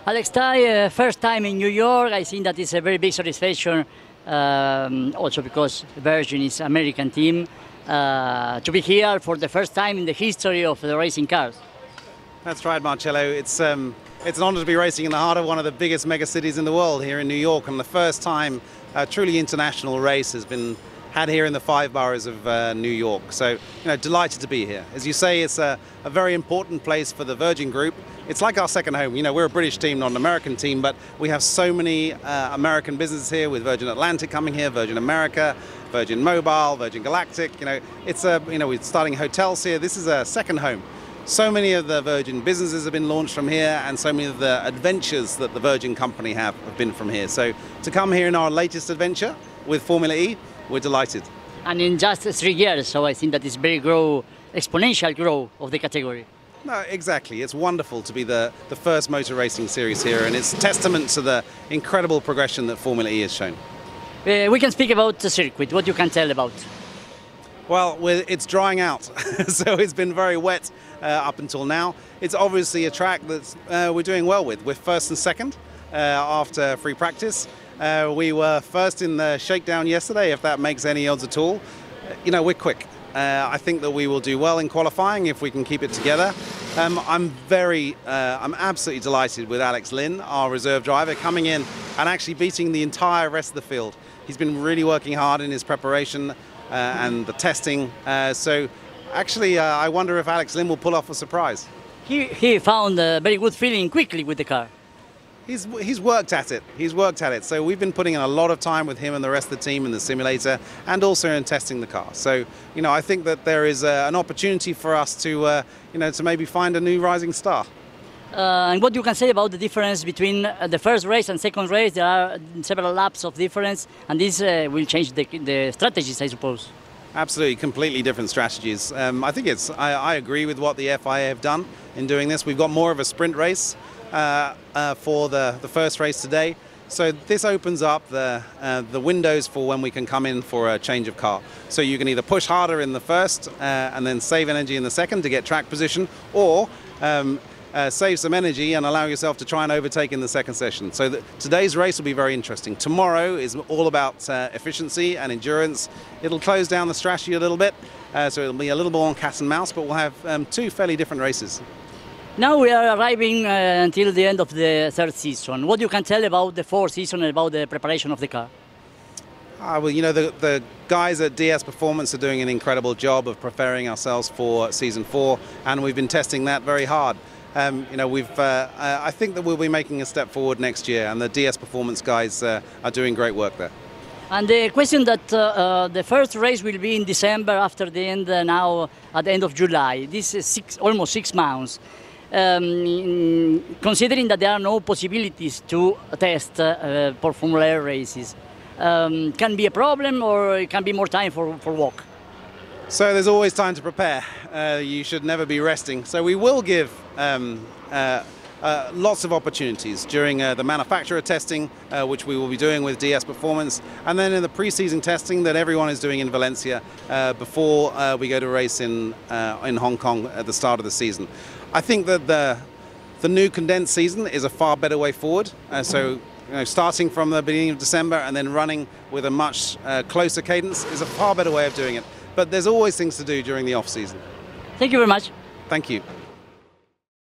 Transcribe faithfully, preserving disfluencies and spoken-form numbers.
Alex Thai, uh, first time in New York. I think that is a very big satisfaction, um, also because Virgin is American team, uh, to be here for the first time in the history of the racing cars. That's right, Marcello. It's, um, it's an honor to be racing in the heart of one of the biggest mega cities in the world, here in New York, and the first time a truly international race has been had here in the five boroughs of uh, New York. So, you know, delighted to be here. As you say, it's a, a very important place for the Virgin Group. It's like our second home. You know, we're a British team, not an American team, but we have so many uh, American businesses here, with Virgin Atlantic coming here, Virgin America, Virgin Mobile, Virgin Galactic. You know, it's a, you know, we're starting hotels here. This is a second home. So many of the Virgin businesses have been launched from here, and so many of the adventures that the Virgin company have, have been from here. So to come here in our latest adventure with Formula E, we're delighted. And in just three years, so I think that is very grow, exponential growth of the category. No, exactly. It's wonderful to be the, the first motor racing series here, and it's testament to the incredible progression that Formula E has shown. Uh, we can speak about the circuit. What you can tell about? Well, it's drying out, so it's been very wet uh, up until now. It's obviously a track that uh, we're doing well with. We're first and second uh, after free practice. Uh, we were first in the shakedown yesterday, if that makes any odds at all. You know, we're quick. Uh, I think that we will do well in qualifying if we can keep it together. Um, I'm very, uh, I'm absolutely delighted with Alex Lynn, our reserve driver, coming in and actually beating the entire rest of the field. He's been really working hard in his preparation uh, and the testing. Uh, so actually, uh, I wonder if Alex Lynn will pull off a surprise. He, he found a very good feeling quickly with the car. He's, he's worked at it. He's worked at it. So we've been putting in a lot of time with him and the rest of the team in the simulator, and also in testing the car. So, you know, I think that there is uh, an opportunity for us to, uh, you know, to maybe find a new rising star. Uh, and what you can say about the difference between uh, the first race and second race? There are several laps of difference, and this uh, will change the, the strategies, I suppose. Absolutely, completely different strategies. Um, I think it's, I, I agree with what the F I A have done in doing this. We've got more of a sprint race Uh, uh, for the, the first race today. So this opens up the, uh, the windows for when we can come in for a change of car. So you can either push harder in the first uh, and then save energy in the second to get track position, or um, uh, save some energy and allow yourself to try and overtake in the second session. So the, today's race will be very interesting. Tomorrow is all about uh, efficiency and endurance. It'll close down the strategy a little bit, uh, so it'll be a little more on cat and mouse, but we'll have um, two fairly different races. Now we are arriving uh, until the end of the third season. What you can tell about the fourth season and about the preparation of the car? Uh, well, you know, the, the guys at D S Performance are doing an incredible job of preparing ourselves for season four, and we've been testing that very hard. Um, you know, we've. Uh, I think that we'll be making a step forward next year, and the D S Performance guys uh, are doing great work there. And the question that uh, uh, the first race will be in December, after the end uh, now at the end of July. This is six, almost six months. Um, considering that there are no possibilities to test uh, for Formula E races, um, can be a problem, or it can be more time for, for walk? So there's always time to prepare. Uh, you should never be resting. So we will give um, uh, uh, lots of opportunities during uh, the manufacturer testing, uh, which we will be doing with D S Performance, and then in the pre-season testing that everyone is doing in Valencia uh, before uh, we go to race in, uh, in Hong Kong at the start of the season. I think that the, the new condensed season is a far better way forward. Uh, so, you know, starting from the beginning of December and then running with a much uh, closer cadence is a far better way of doing it. But there's always things to do during the off season. Thank you very much. Thank you.